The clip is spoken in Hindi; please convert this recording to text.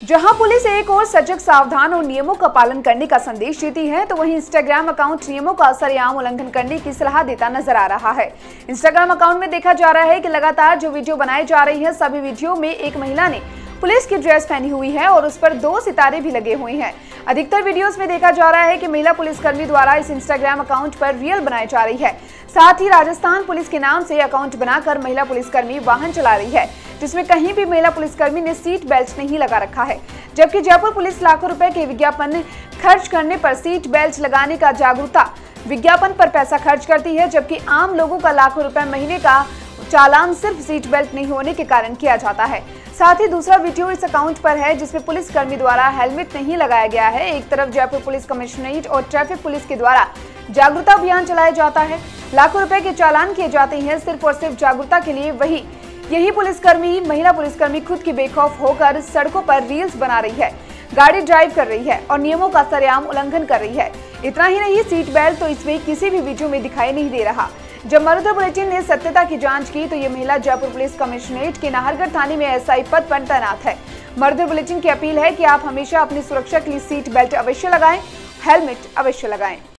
जहां पुलिस एक और सजग, सावधान और नियमों का पालन करने का संदेश देती है, तो वहीं इंस्टाग्राम अकाउंट नियमों का सरेआम उल्लंघन करने की सलाह देता नजर आ रहा है। इंस्टाग्राम अकाउंट में देखा जा रहा है कि लगातार जो वीडियो बनाई जा रही है, सभी वीडियो में एक महिला ने पुलिस की ड्रेस पहनी हुई है और उस पर 2 सितारे भी लगे हुए हैं। अधिकतर वीडियोस में देखा जा रहा है कि महिला पुलिसकर्मी द्वारा इस इंस्टाग्राम अकाउंट पर रील बनाई जा रही है। साथ ही राजस्थान पुलिस के नाम से अकाउंट बनाकर महिला पुलिसकर्मी वाहन चला रही है, जिसमें कहीं भी महिला पुलिसकर्मी ने सीट बेल्ट नहीं लगा रखा है। जबकि जयपुर पुलिस लाखों रुपए के विज्ञापन खर्च करने पर सीट बेल्ट लगाने का जागरूकता विज्ञापन पर पैसा खर्च करती है, जबकि आम लोगों का लाखों रुपए महीने का चालान सिर्फ सीट बेल्ट नहीं होने के कारण किया जाता है। साथ ही दूसरा वीडियो इस अकाउंट पर है जिसमें पुलिसकर्मी द्वारा हेलमेट नहीं लगाया गया है। एक तरफ जयपुर पुलिस कमिश्नरेट और ट्रैफिक पुलिस के द्वारा जागरूकता अभियान चलाया जाता है, लाखों रुपए के चालान किए जाते हैं सिर्फ और सिर्फ जागरूकता के लिए। वही यही पुलिसकर्मी, महिला पुलिसकर्मी खुद की बेखौफ होकर सड़कों पर रील्स बना रही है, गाड़ी ड्राइव कर रही है और नियमों का सरेआम उल्लंघन कर रही है। इतना ही नहीं, सीट बेल्ट तो इसमें किसी भी वीडियो में दिखाई नहीं दे रहा। जब मरुधर बुलेटिन ने सत्यता की जांच की तो ये महिला जयपुर पुलिस कमिश्नरेट के नाहरगढ़ थाने में एसआई पद पर तैनात है। मरुधर बुलेटिन की अपील है कि आप हमेशा अपनी सुरक्षा के लिए सीट बेल्ट अवश्य लगाएं, हेलमेट अवश्य लगाएं।